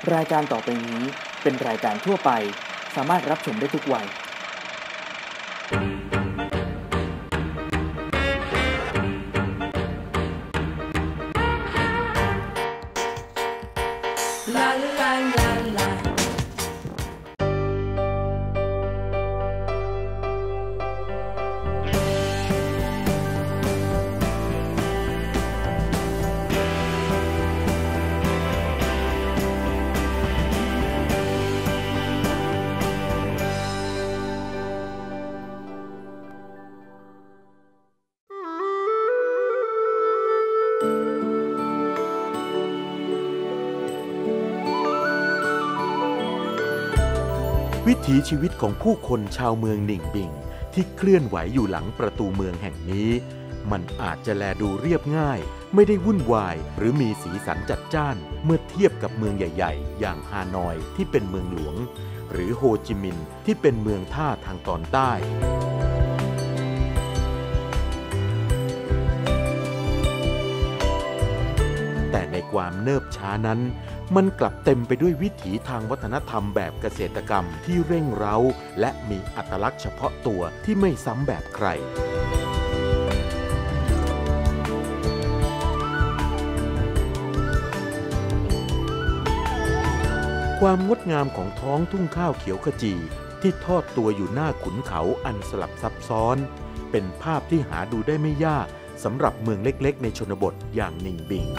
รายการต่อไปนี้เป็นรายการทั่วไปสามารถรับชมได้ทุกวัยวิถีชีวิตของผู้คนชาวเมืองหนิ่งบิงที่เคลื่อนไหวอยู่หลังประตูเมืองแห่งนี้มันอาจจะแลดูเรียบง่ายไม่ได้วุ่นวายหรือมีสีสันจัดจ้านเมื่อเทียบกับเมืองใหญ่ๆอย่างฮานอยที่เป็นเมืองหลวงหรือโฮจิมินห์ที่เป็นเมืองท่าทางตอนใต้แต่ในความเนิบช้านั้นมันกลับเต็มไปด้วยวิถีทางวัฒนธรรมแบบเกษตรกรรมที่เร่งเร้าและมีอัตลักษณ์เฉพาะตัวที่ไม่ซ้ำแบบใครความงดงามของท้องทุ่งข้าวเขียวขจีที่ทอดตัวอยู่หน้าขุนเขาอันสลับซับซ้อนเป็นภาพที่หาดูได้ไม่ยากสำหรับเมืองเล็กๆในชนบทอย่างหนิ่งบิง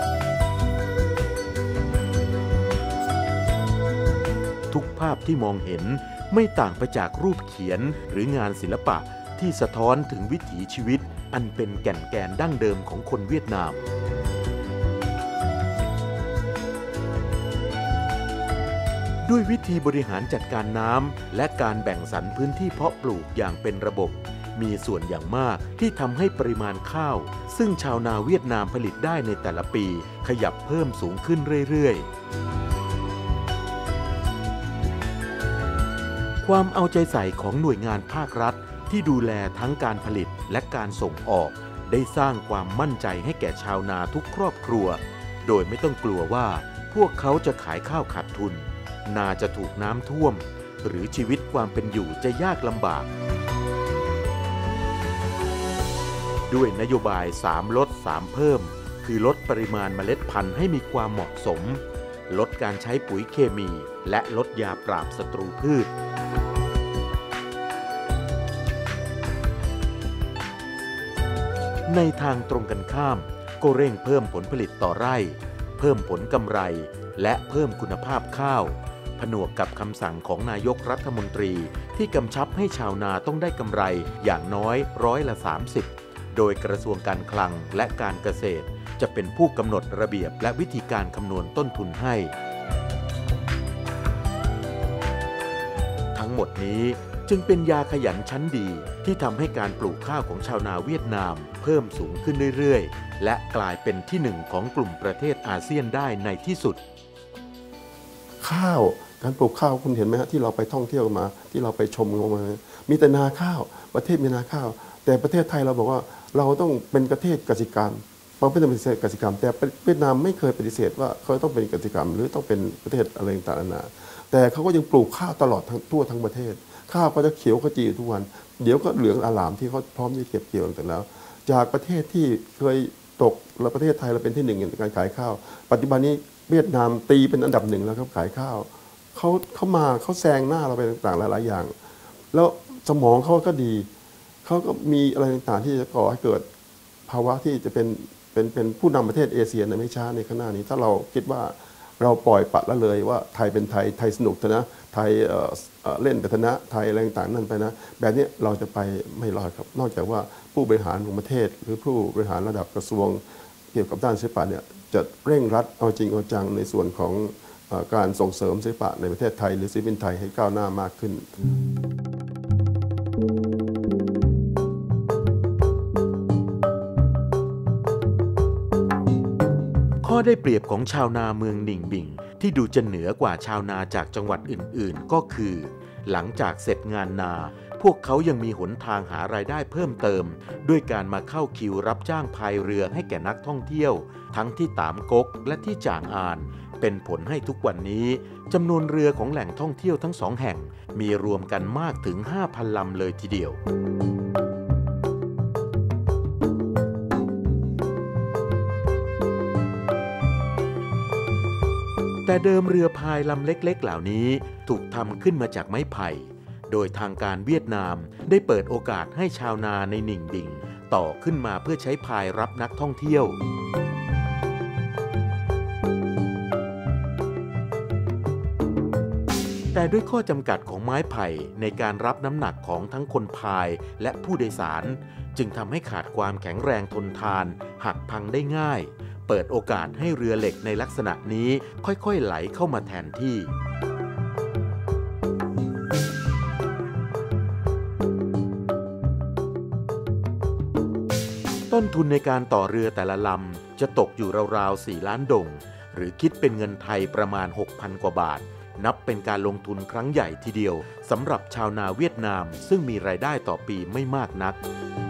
ทุกภาพที่มองเห็นไม่ต่างไปจากรูปเขียนหรืองานศิลปะที่สะท้อนถึงวิถีชีวิตอันเป็นแก่นแกนดั้งเดิมของคนเวียดนามด้วยวิธีบริหารจัดการน้ำและการแบ่งสรรพื้นที่เพาะปลูกอย่างเป็นระบบมีส่วนอย่างมากที่ทำให้ปริมาณข้าวซึ่งชาวนาเวียดนามผลิตได้ในแต่ละปีขยับเพิ่มสูงขึ้นเรื่อยๆความเอาใจใส่ของหน่วยงานภาครัฐที่ดูแลทั้งการผลิตและการส่งออกได้สร้างความมั่นใจให้แก่ชาวนาทุกครอบครัวโดยไม่ต้องกลัวว่าพวกเขาจะขายข้าวขาดทุนนาจะถูกน้ำท่วมหรือชีวิตความเป็นอยู่จะยากลำบากด้วยนโยบาย3ลด3เพิ่มคือลดปริมาณเมล็ดพันธุ์ให้มีความเหมาะสมลดการใช้ปุ๋ยเคมีและลดยาปราบศัตรูพืชในทางตรงกันข้ามก็เร่งเพิ่มผลผลิตต่อไร่เพิ่มผลกำไรและเพิ่มคุณภาพข้าวผนวกกับคำสั่งของนายกรัฐมนตรีที่กำชับให้ชาวนาต้องได้กำไรอย่างน้อย30%โดยกระทรวงการคลังและการเกษตรจะเป็นผู้กำหนดระเบียบและวิธีการคำนวณต้นทุนให้ทั้งหมดนี้จึงเป็นยาขยันชั้นดีที่ทำให้การปลูกข้าวของชาวนาเวียดนามเพิ่มสูงขึ้นเรื่อยๆและกลายเป็นที่หนึ่งของกลุ่มประเทศอาเซียนได้ในที่สุดข้าวการปลูกข้าวคุณเห็นไหมฮะที่เราไปท่องเที่ยวมาที่เราไปชมมามีแต่นาข้าวประเทศมีนาข้าวแต่ประเทศไทยเราบอกว่าเราต้องเป็นประเทศกสิกรรมเราไม่ต้องเป็นกสิกรรมแต่เวียดนามไม่เคยปฏิเสธว่าเขาต้องเป็นกสิกรรมหรือต้องเป็นประเทศอะไรต่างๆนานาแต่เขาก็ยังปลูกข้าวตลอดทั่วทั้งประเทศข้าวก็จะเขียวขจีทุกวันเดี๋ยวก็เหลืองอลามที่เขาพร้อมที่จะเก็บเกี่ยวต่างๆแล้วจากประเทศที่เคยตกแล้วประเทศไทยเราเป็นที่หนึ่งในการขายข้าวปัจจุบันนี้เวียดนามตีเป็นอันดับหนึ่งแล้วครับขายข้าวเขามาเขาแซงหน้าเราไปต่างๆหลายๆอย่างแล้วสมองเขาก็ดีเขาก็มีอะไรต่างๆที่จะก่อให้เกิดภาวะที่จะเป็นผู้นำประเทศเอเชียในไม่ช้าในข้างหน้านี้ถ้าเราคิดว่าเราปล่อยปละละเลยว่าไทยเป็นไทยสนุกนะไทยเล่นแต่ชนะไทยอะไรต่างๆนั่นไปนะแบบนี้เราจะไปไม่รอดครับนอกจากว่าผู้บริหารของประเทศหรือผู้บริหารระดับกระทรวงเกี่ยวกับด้านศิลปะเนี่ยจะเร่งรัดเอาจริงเอาจังในส่วนของการส่งเสริมศิลปะในประเทศไทยหรือศิลปินไทยให้ก้าวหน้ามากขึ้นข้อได้เปรียบของชาวนาเมืองหนิ่งบิงที่ดูจะเหนือกว่าชาวนาจากจังหวัดอื่นๆก็คือหลังจากเสร็จงานนาพวกเขายังมีหนทางหารายได้เพิ่มเติมด้วยการมาเข้าคิวรับจ้างพายเรือให้แก่นักท่องเที่ยวทั้งที่ตามก๊กและที่จ่างอานเป็นผลให้ทุกวันนี้จำนวนเรือของแหล่งท่องเที่ยวทั้ง2แห่งมีรวมกันมากถึง 5,000 ลำเลยทีเดียวแต่เดิมเรือพายลำเล็กๆเหล่านี้ถูกทำขึ้นมาจากไม้ไผ่โดยทางการเวียดนามได้เปิดโอกาสให้ชาวนาในหนิ่งบิ่งต่อขึ้นมาเพื่อใช้พายรับนักท่องเที่ยวแต่ด้วยข้อจำกัดของไม้ไผ่ในการรับน้ำหนักของทั้งคนพายและผู้โดยสารจึงทำให้ขาดความแข็งแรงทนทานหักพังได้ง่ายเปิดโอกาสให้เรือเหล็กในลักษณะนี้ค่อยๆไหลเข้ามาแทนที่ต้นทุนในการต่อเรือแต่ละลำจะตกอยู่ราวๆ4 ล้านดงหรือคิดเป็นเงินไทยประมาณ 6,000 กว่าบาทนับเป็นการลงทุนครั้งใหญ่ทีเดียวสำหรับชาวนาเวียดนามซึ่งมีรายได้ต่อปีไม่มากนัก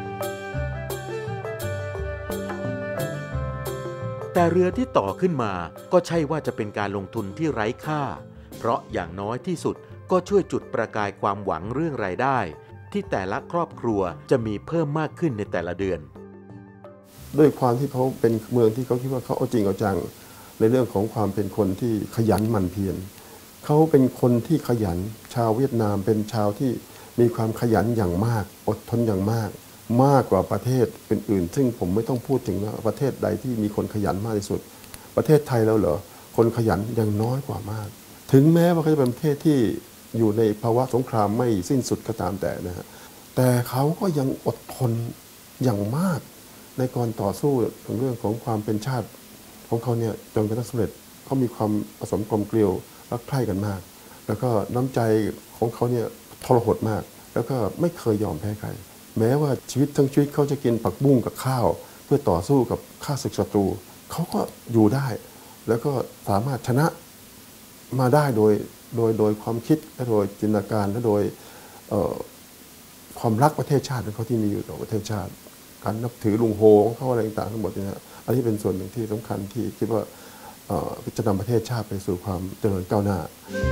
แต่เรือที่ต่อขึ้นมาก็ใช่ว่าจะเป็นการลงทุนที่ไร้ค่าเพราะอย่างน้อยที่สุดก็ช่วยจุดประกายความหวังเรื่องรายได้ที่แต่ละครอบครัวจะมีเพิ่มมากขึ้นในแต่ละเดือนด้วยความที่เขาเป็นเมืองที่เขาคิดว่าเขาเอาจริงเอาจังในเรื่องของความเป็นคนที่ขยันหมั่นเพียรเขาเป็นคนที่ขยันชาวเวียดนามเป็นชาวที่มีความขยันอย่างมากอดทนอย่างมากกว่าประเทศอื่นๆซึ่งผมไม่ต้องพูดถึงว่าประเทศใดที่มีคนขยันมากที่สุดประเทศไทยแล้วเหรอคนขยันยังน้อยกว่ามากถึงแม้ว่าเขาจะเป็นประเทศที่อยู่ในภาวะสงครามไม่สิ้นสุดก็ตามแต่นะฮะแต่เขาก็ยังอดทนอย่างมากในการต่อสู้ในเรื่องของความเป็นชาติของเขาเนี่ยจนกระทั่งสำเร็จเขามีความผสมกลมเกลียวรักใคร่กันมากแล้วก็น้ำใจของเขาเนี่ยทรหดมากแล้วก็ไม่เคยยอมแพ้ใครแม้ว่าชีวิตทั้งชีวิตเขาจะกินผักบุ้งกับข้าวเพื่อต่อสู้กับข้าศึกศัตรูเขาก็อยู่ได้แล้วก็สามารถชนะมาได้โดยความคิดและโดยจินตนาการและโดยความรักประเทศชาติของเขาที่มีอยู่ต่อประเทศชาติการนับถือลุงโฮของเขาอะไรต่างๆทั้งหมดเนี่ยอันนี้เป็นส่วนหนึ่งที่สำคัญที่คิดว่าจะนำประเทศชาติไปสู่ความเจริญก้าวหน้า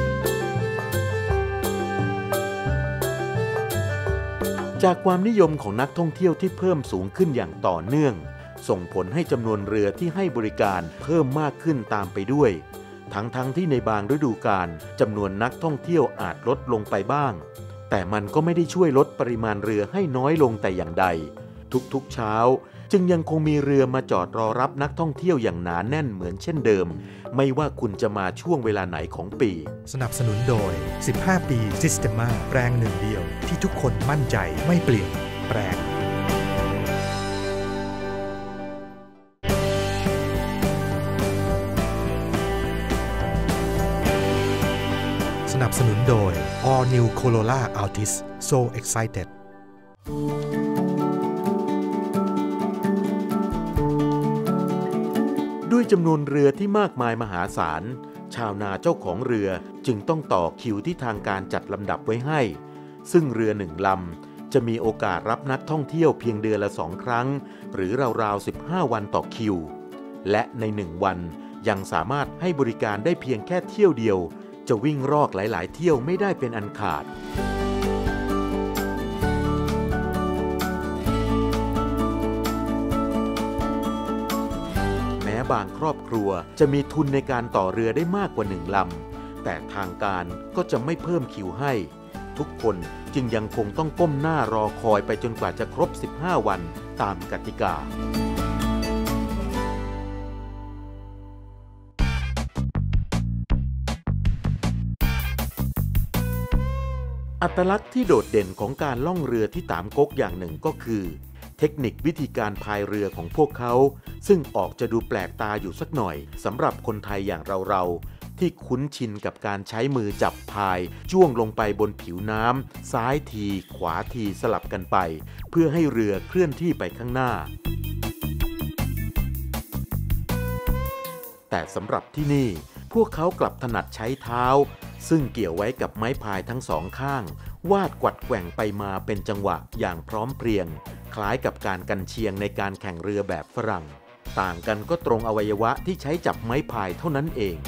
จากความนิยมของนักท่องเที่ยวที่เพิ่มสูงขึ้นอย่างต่อเนื่องส่งผลให้จำนวนเรือที่ให้บริการเพิ่มมากขึ้นตามไปด้วยทั้งที่ในบางฤดูกาลจำนวนนักท่องเที่ยวอาจลดลงไปบ้างแต่มันก็ไม่ได้ช่วยลดปริมาณเรือให้น้อยลงแต่อย่างใดทุกๆเช้าจึงยังคงมีเรือมาจอดรอรับนักท่องเที่ยวอย่างหนาแน่นเหมือนเช่นเดิมไม่ว่าคุณจะมาช่วงเวลาไหนของปีสนับสนุนโดย15 ปี Systema แปรงหนึ่งเดียวที่ทุกคนมั่นใจไม่เปลี่ยนแปรงสนับสนุนโดย All New Corolla Altis So Excited ด้วยจำนวนเรือที่มากมายมหาศาลชาวนาเจ้าของเรือจึงต้องต่อคิวที่ทางการจัดลำดับไว้ให้ซึ่งเรือ1 ลำจะมีโอกาสรับนักท่องเที่ยวเพียงเดือนละ2 ครั้งหรือราวๆ15 วันต่อคิวและใน1 วันยังสามารถให้บริการได้เพียงแค่เที่ยวเดียวจะวิ่งรอกหลายๆเที่ยวไม่ได้เป็นอันขาดบางครอบครัวจะมีทุนในการต่อเรือได้มากกว่า1 ลำแต่ทางการก็จะไม่เพิ่มคิวให้ทุกคนจึงยังคงต้องก้มหน้ารอคอยไปจนกว่าจะครบ15 วันตามกติกาอัตลักษณ์ที่โดดเด่นของการล่องเรือที่ตามก๊กอย่างหนึ่งก็คือเทคนิควิธีการพายเรือของพวกเขาซึ่งออกจะดูแปลกตาอยู่สักหน่อยสำหรับคนไทยอย่างเราที่คุ้นชินกับการใช้มือจับพายจ้วงลงไปบนผิวน้ำซ้ายทีขวาทีสลับกันไปเพื่อให้เรือเคลื่อนที่ไปข้างหน้าแต่สำหรับที่นี่พวกเขากลับถนัดใช้เท้าซึ่งเกี่ยวไว้กับไม้พายทั้ง2 ข้างวาดกวัดแกว่งไปมาเป็นจังหวะอย่างพร้อมเพรียงคล้ายกับการกันเชียงในการแข่งเรือแบบฝรั่งต่างกันก็ตรงอวัยวะที่ใช้จับไม้พายเท่านั้นเอง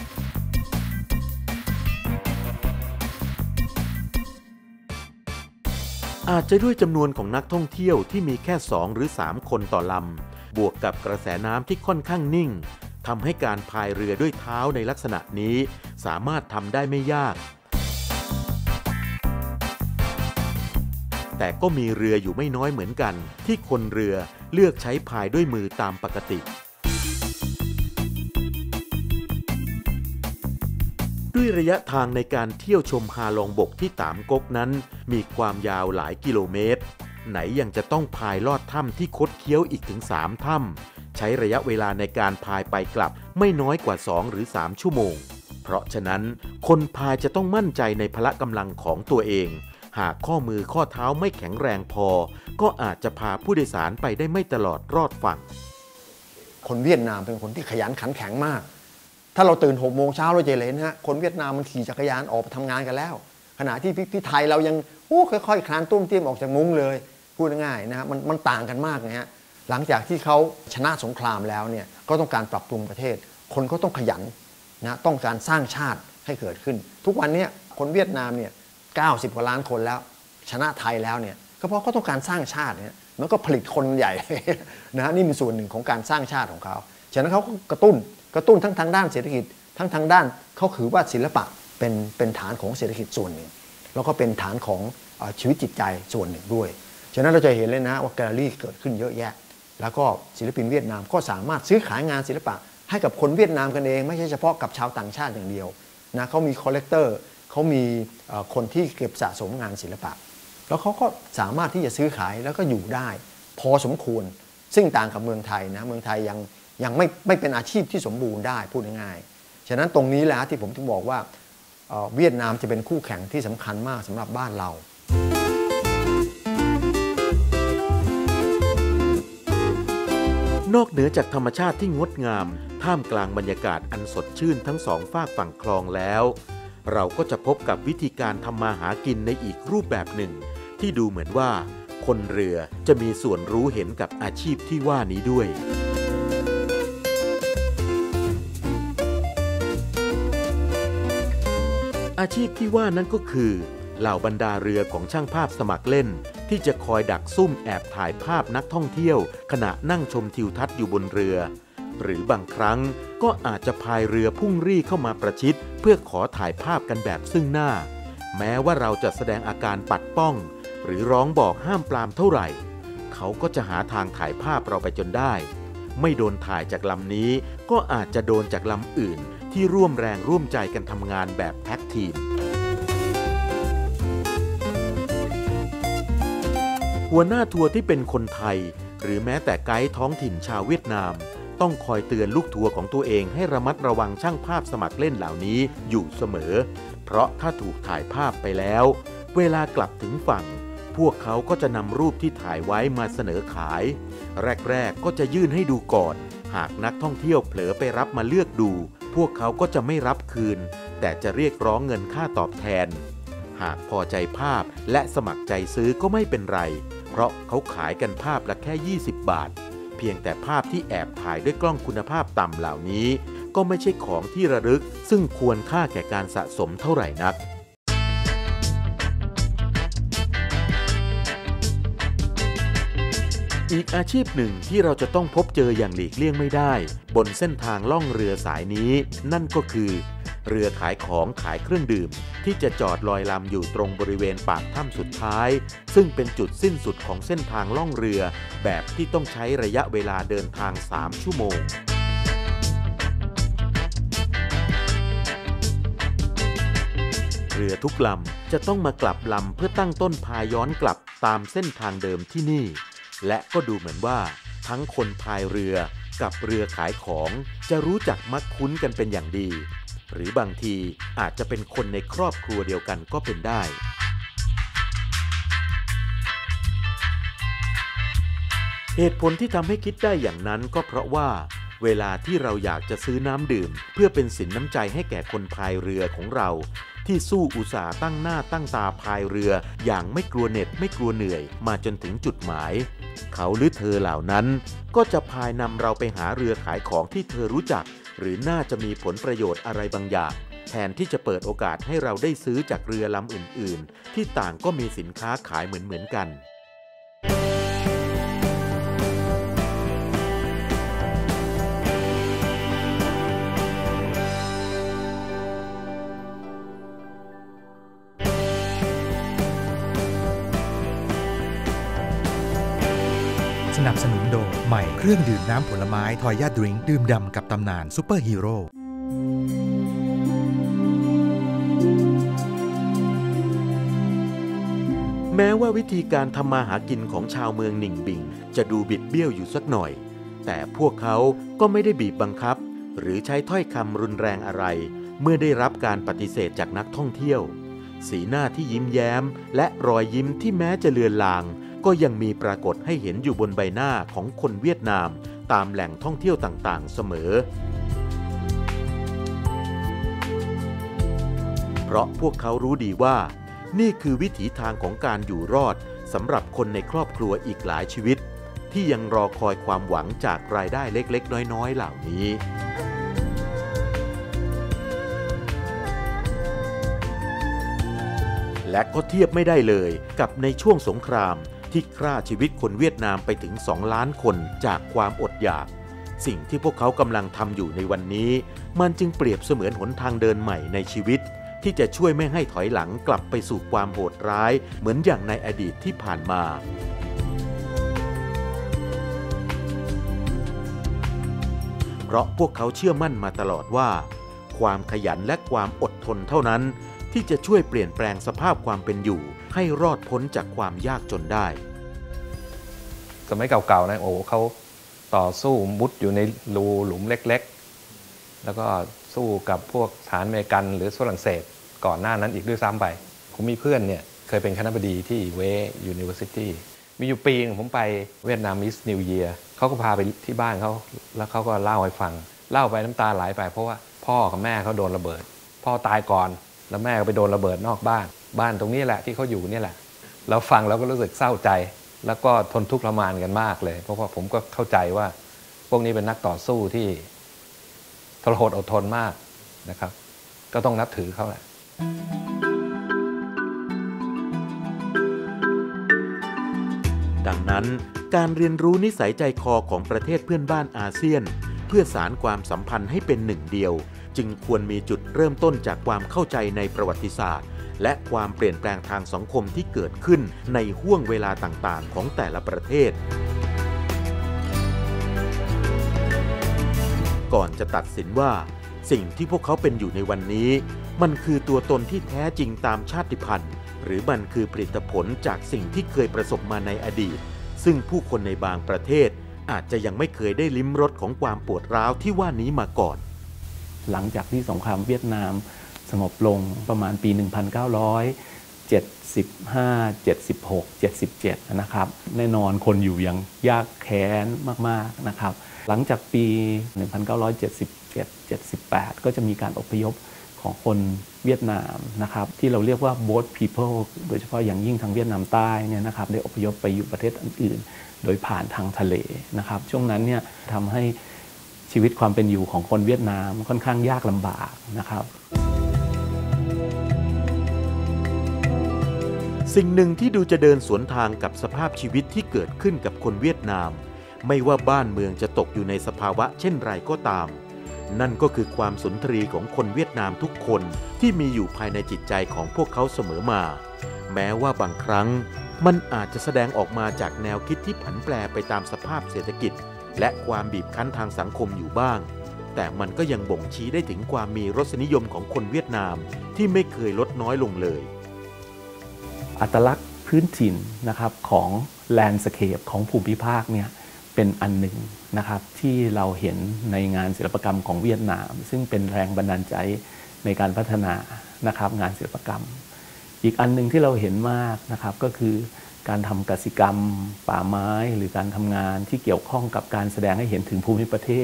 อาจจะด้วยจำนวนของนักท่องเที่ยวที่มีแค่2 หรือ 3 คนต่อลำบวกกับกระแสน้ำที่ค่อนข้างนิ่งทำให้การพายเรือด้วยเท้าในลักษณะนี้สามารถทำได้ไม่ยากแต่ก็มีเรืออยู่ไม่น้อยเหมือนกันที่คนเรือเลือกใช้พายด้วยมือตามปกติด้วยระยะทางในการเที่ยวชมฮาลองบกที่ตามก๊กนั้นมีความยาวหลายกิโลเมตรไหนยังจะต้องพายลอดถ้ำที่คดเคี้ยวอีกถึง3 ถ้ำใช้ระยะเวลาในการพายไปกลับไม่น้อยกว่า2 หรือ 3 ชั่วโมงเพราะฉะนั้นคนพายจะต้องมั่นใจในพละกำลังของตัวเองหากข้อมือข้อเท้าไม่แข็งแรงพอก็อาจจะพาผู้โดยสารไปได้ไม่ตลอดรอดฝั่งคนเวียดนามเป็นคนที่ขยันขันแข็งมากถ้าเราตื่น6 โมงเช้าเราจะเห็นฮะคนเวียดนามมันขี่จักรยานออกไปทำงานกันแล้วขณะที่ไทยเรายังค่อยๆคลานตุ้มเตี้ยมออกจากมุ้งเลยพูดง่ายๆนะฮะมันต่างกันมากนะฮะหลังจากที่เขาชนะสงครามแล้วเนี่ยก็ต้องการปรับปรุงประเทศคนก็ต้องขยันนะต้องการสร้างชาติให้เกิดขึ้นทุกวันนี้คนเวียดนามเนี่ย90 กว่าล้านคนแล้วชนะไทยแล้วเนี่ยก็เพราะเขาต้องการสร้างชาติเนี่ยมันก็ผลิตคนใหญ่นะฮะนี่เป็นส่วนหนึ่งของการสร้างชาติของเขาฉะนั้นเขาก็กระตุ้นทั้งทางด้านเศรษฐกิจทั้งทางด้านเขาถือว่าศิลปะเป็นฐานของเศรษฐกิจส่วนหนึ่งแล้วก็เป็นฐานของชีวิตจิตใจส่วนหนึ่งด้วยฉะนั้นเราจะเห็นเลยนะว่าแกลเลอรี่เกิดขึ้นเยอะแยะแล้วก็ศิลปินเวียดนามก็สามารถซื้อขายงานศิลปะให้กับคนเวียดนามกันเองไม่ใช่เฉพาะกับชาวต่างชาติอย่างเดียวนะเขามีคอลเลกเตอร์เขามีคนที่เก็บสะสมงานศิลปะแล้วเขาก็สามารถที่จะซื้อขายแล้วก็อยู่ได้พอสมควรซึ่งต่างกับเมืองไทยนะเมืองไทยยังไม่เป็นอาชีพที่สมบูรณ์ได้พูดง่ายๆฉะนั้นตรงนี้แหละที่ผมถึงบอกว่าเวียดนามจะเป็นคู่แข่งที่สำคัญมากสำหรับบ้านเรานอกเหนือจากธรรมชาติที่งดงามท่ามกลางบรรยากาศอันสดชื่นทั้ง2 ฝากฝั่งคลองแล้วเราก็จะพบกับวิธีการทำมาหากินในอีกรูปแบบหนึ่งที่ดูเหมือนว่าคนเรือจะมีส่วนรู้เห็นกับอาชีพที่ว่านี้ด้วยอาชีพที่ว่านั้นก็คือเหล่าบรรดาเรือของช่างภาพสมัครเล่นที่จะคอยดักซุ่มแอบถ่ายภาพนักท่องเที่ยวขณะนั่งชมทิวทัศน์อยู่บนเรือหรือบางครั้งก็อาจจะพายเรือพุ่งรี่เข้ามาประชิดเพื่อขอถ่ายภาพกันแบบซึ่งหน้าแม้ว่าเราจะแสดงอาการปัดป้องหรือร้องบอกห้ามปรามเท่าไหร่เขาก็จะหาทางถ่ายภาพเราไปจนได้ไม่โดนถ่ายจากลำนี้ก็อาจจะโดนจากลำอื่นที่ร่วมแรงร่วมใจกันทำงานแบบแท็กทีมหัวหน้าทัวร์ที่เป็นคนไทยหรือแม้แต่ไกด์ท้องถิ่นชาวเวียดนามต้องคอยเตือนลูกทัวร์ของตัวเองให้ระมัดระวังช่างภาพสมัครเล่นเหล่านี้อยู่เสมอเพราะถ้าถูกถ่ายภาพไปแล้วเวลากลับถึงฝั่งพวกเขาก็จะนำรูปที่ถ่ายไว้มาเสนอขายแรกๆก็จะยื่นให้ดูก่อนหากนักท่องเที่ยวเผลอไปรับมาเลือกดูพวกเขาก็จะไม่รับคืนแต่จะเรียกร้องเงินค่าตอบแทนหากพอใจภาพและสมัครใจซื้อก็ไม่เป็นไรเพราะเขาขายกันภาพละแค่20 บาทเพียงแต่ภาพที่แอบถ่ายด้วยกล้องคุณภาพต่ำเหล่านี้ก็ไม่ใช่ของที่ระลึกซึ่งควรค่าแก่การสะสมเท่าไหร่นักอีกอาชีพหนึ่งที่เราจะต้องพบเจออย่างหลีกเลี่ยงไม่ได้บนเส้นทางล่องเรือสายนี้นั่นก็คือเรือขายของขายเครื่องดื่มที่จะจอดลอยลำอยู่ตรงบริเวณปากถ้ำสุดท้ายซึ่งเป็นจุดสิ้นสุดของเส้นทางล่องเรือแบบที่ต้องใช้ระยะเวลาเดินทาง3 ชั่วโมงเรือทุกลำจะต้องมากลับลำเพื่อตั้งต้นพายย้อนกลับตามเส้นทางเดิมที่นี่และก็ดูเหมือนว่าทั้งคนพายเรือกับเรือขายของจะรู้จักมักคุ้นกันเป็นอย่างดีหรือบางทีอาจจะเป็นคนในครอบครัวเดียวกันก็เป็นได้เหตุผลที่ทำให้คิดได้อย่างนั้นก็เพราะว่าเวลาที่เราอยากจะซื้อน้ำดื่มเพื่อเป็นสินน้ำใจให้แก่คนพายเรือของเราที่สู้อุตสาห์ตั้งหน้าตั้งตาพายเรืออย่างไม่กลัวเหน็ดไม่กลัวเหนื่อยมาจนถึงจุดหมายเขาหรือเธอเหล่านั้นก็จะพายนำเราไปหาเรือขายของที่เธอรู้จักหรือน่าจะมีผลประโยชน์อะไรบางอย่างแทนที่จะเปิดโอกาสให้เราได้ซื้อจากเรือลำอื่นๆที่ต่างก็มีสินค้าขายเหมือนกันสนับสนุนโดยใหม่เครื่องดื่มน้ำผลไม้ทอยาดริงดื่มดำกับตำนานซูเปอร์ฮีโร่แม้ว่าวิธีการทำมาหากินของชาวเมืองหนิงบิงจะดูบิดเบี้ยวอยู่สักหน่อยแต่พวกเขาก็ไม่ได้บีบบังคับหรือใช้ถ้อยคำรุนแรงอะไรเมื่อได้รับการปฏิเสธจากนักท่องเที่ยวสีหน้าที่ยิ้มแย้มและรอยยิ้มที่แม้จะเลือนลางก็ยังมีปรากฏให้เห็นอยู่บนใบหน้าของคนเวียดนามตามแหล่งท่องเที่ยวต่างๆเสมอเพราะพวกเขารู้ดีว่านี่คือวิถีทางของการอยู่รอดสำหรับคนในครอบครัวอีกหลายชีวิตที่ยังรอคอยความหวังจากรายได้เล็กๆน้อยๆเหล่านี้และก็เทียบไม่ได้เลยกับในช่วงสงครามที่ฆ่าชีวิตคนเวียดนามไปถึง2 ล้านคนจากความอดอยากสิ่งที่พวกเขากำลังทำอยู่ในวันนี้มันจึงเปรียบเสมือนหนทางเดินใหม่ในชีวิตที่จะช่วยไม่ให้ถอยหลังกลับไปสู่ความโหดร้ายเหมือนอย่างในอดีตที่ผ่านมาเพราะพวกเขาเชื่อมั่นมาตลอดว่าความขยันและความอดทนเท่านั้นที่จะช่วยเปลี่ยนแปลงสภาพความเป็นอยู่ให้รอดพ้นจากความยากจนได้สมัยเก่าๆนะโอ้เขาต่อสู้มุดอยู่ในรูหลุมเล็กๆแล้วก็สู้กับพวกทหารอเมริกันหรือฝรั่งเศสก่อนหน้านั้นอีกด้วยซ้ำไปผมมีเพื่อนเนี่ยเคยเป็นคณบดีที่เวย์ยูนิเวอร์ซิตี้มีอยู่ปีนึงผมไปเวียดนามมิสนิวเยียร์เขาก็พาไปที่บ้านเขาแล้วเขาก็เล่าให้ฟังเล่าไปน้ำตาไหลไปเพราะว่าพ่อกับแม่เขาโดนระเบิดพ่อตายก่อนแล้วแม่ก็ไปโดนระเบิดนอกบ้านตรงนี้แหละที่เขาอยู่นี่แหละเราฟังเราก็รู้สึกเศร้าใจแล้วก็ทนทุกข์ทรมานกันมากเลยเพราะว่าผมก็เข้าใจว่าพวกนี้เป็นนักต่อสู้ที่ทรหดอดทนมากนะครับก็ต้องนับถือเขาแหละดังนั้นการเรียนรู้นิสัยใจคอของประเทศเพื่อนบ้านอาเซียนเพื่อสานความสัมพันธ์ให้เป็นหนึ่งเดียวจึงควรมีจุดเริ่มต้นจากความเข้าใจในประวัติศาสตร์และความเปลี่ยนแปลงทางสังคมที่เกิดขึ้นในห้วงเวลาต่างๆของแต่ละประเทศก่อนจะตัดสินว่าสิ่งที่พวกเขาเป็นอยู่ในวันนี้มันคือตัวตนที่แท้จริงตามชาติพันธุ์หรือมันคือผลิตผลจากสิ่งที่เคยประสบมาในอดีตซึ่งผู้คนในบางประเทศอาจจะยังไม่เคยได้ลิ้มรสของความปวดร้าวที่ว่านี้มาก่อนหลังจากที่สงครามเวียดนามสงบลงประมาณปี 1975 76 77 นะครับแน่นอนคนอยู่อย่างยากแค้นมากๆนะครับหลังจากปี 1977 78 ก็จะมีการอพยพของคนเวียดนามนะครับที่เราเรียกว่า boat people โดยเฉพาะอย่างยิ่งทางเวียดนามใต้เนี่ยนะครับได้อพยพไปอยู่ประเทศอื่นๆโดยผ่านทางทะเลนะครับช่วงนั้นเนี่ยทำให้ชีวิตความเป็นอยู่ของคนเวียดนามค่อนข้างยากลำบากนะครับสิ่งหนึ่งที่ดูจะเดินสวนทางกับสภาพชีวิตที่เกิดขึ้นกับคนเวียดนามไม่ว่าบ้านเมืองจะตกอยู่ในสภาวะเช่นไรก็ตามนั่นก็คือความสุนทรีของคนเวียดนามทุกคนที่มีอยู่ภายในจิตใจของพวกเขาเสมอมาแม้ว่าบางครั้งมันอาจจะแสดงออกมาจากแนวคิดที่ผันแปรไปตามสภาพเศรษฐกิจและความบีบคั้นทางสังคมอยู่บ้างแต่มันก็ยังบ่งชี้ได้ถึงความมีรสนิยมของคนเวียดนามที่ไม่เคยลดน้อยลงเลยอัตลักษณ์พื้นถิ่นนะครับของแลนด์สเคปของภูมิภาคเนี่ยเป็นอันหนึ่งนะครับที่เราเห็นในงานศิลปกรรมของเวียดนามซึ่งเป็นแรงบันดาลใจในการพัฒนานะครับงานศิลปกรรมอีกอันหนึ่งที่เราเห็นมากนะครับก็คือการทำกสิกรรมป่าไม้หรือการทำงานที่เกี่ยวข้องกับการแสดงให้เห็นถึงภูมิประเทศ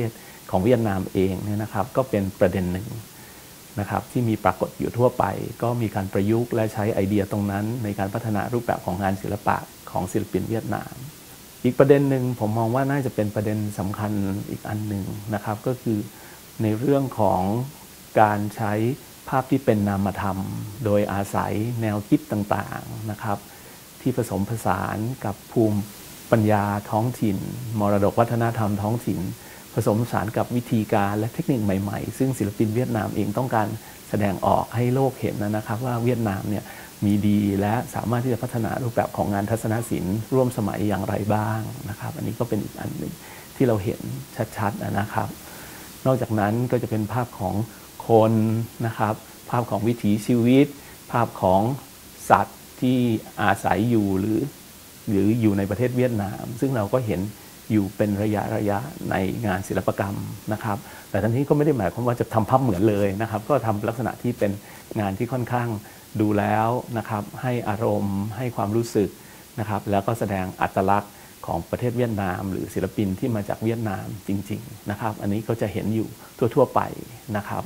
ของเวียดนามเองเนี่ยนะครับก็เป็นประเด็นหนึ่งนะครับที่มีปรากฏอยู่ทั่วไปก็มีการประยุกต์และใช้ไอเดียตรงนั้นในการพัฒนารูปแบบของงานศิลปะของศิลปินเวียดนามอีกประเด็นหนึ่งผมมองว่าน่าจะเป็นประเด็นสำคัญอีกอันหนึ่งนะครับก็คือในเรื่องของการใช้ภาพที่เป็นนามธรรมโดยอาศัยแนวคิดต่างๆนะครับที่ผสมผสานกับภูมิปัญญาท้องถิ่นมรดกวัฒนธรรมท้องถิ่นผสมผสานกับวิธีการและเทคนิคใหม่ๆซึ่งศิลปินเวียดนามเองต้องการแสดงออกให้โลกเห็นนะครับว่าเวียดนามเนี่ยมีดีและสามารถที่จะพัฒนารูปแบบของงานทัศนศิลป์ร่วมสมัยอย่างไรบ้างนะครับอันนี้ก็เป็นอีกอันหนึ่งที่เราเห็นชัดๆนะครับนอกจากนั้นก็จะเป็นภาพของคนนะครับภาพของวิถีชีวิตภาพของสัตว์ที่อาศัยอยู่หรืออยู่ในประเทศเวียดนามซึ่งเราก็เห็นอยู่เป็นระยะในงานศิลปกรรมนะครับแต่ทั้งนี้ก็ไม่ได้หมายความว่าจะทำภาพเหมือนเลยนะครับก็ทำลักษณะที่เป็นงานที่ค่อนข้างดูแล้วนะครับให้อารมณ์ให้ความรู้สึกนะครับแล้วก็แสดงอัตลักษณ์ของประเทศเวียดนามหรือศิลปินที่มาจากเวียดนามจริงๆนะครับอันนี้ก็จะเห็นอยู่ทั่วๆไปนะครับ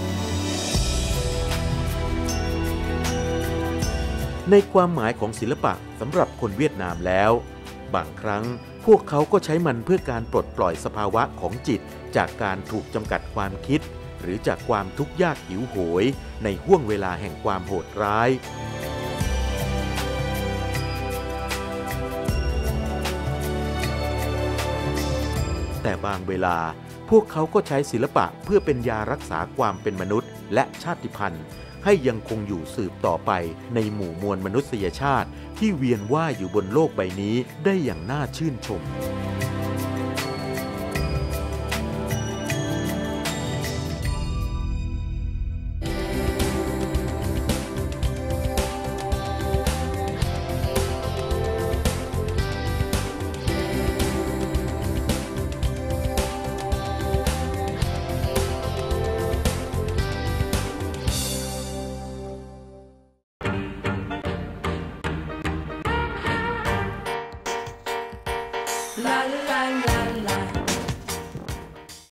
ในความหมายของศิลปะสำหรับคนเวียดนามแล้วบางครั้งพวกเขาก็ใช้มันเพื่อการปลดปล่อยสภาวะของจิตจากการถูกจำกัดความคิดหรือจากความทุกข์ยากหิวโหยในห้วงเวลาแห่งความโหดร้ายแต่บางเวลาพวกเขาก็ใช้ศิลปะเพื่อเป็นยารักษาความเป็นมนุษย์และชาติพันธุ์ให้ยังคงอยู่สืบต่อไปในหมู่มวลมนุษยชาติที่เวียนว่ายอยู่บนโลกใบนี้ได้อย่างน่าชื่นชม